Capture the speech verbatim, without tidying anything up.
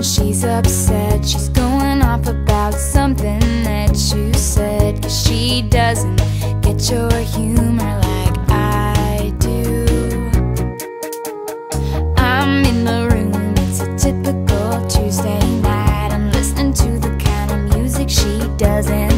she's upset. She's going off about something that you said, 'cause she doesn't get your humor like I do. I'm in the room, it's a typical Tuesday night. I'm listening to the kind of music she doesn't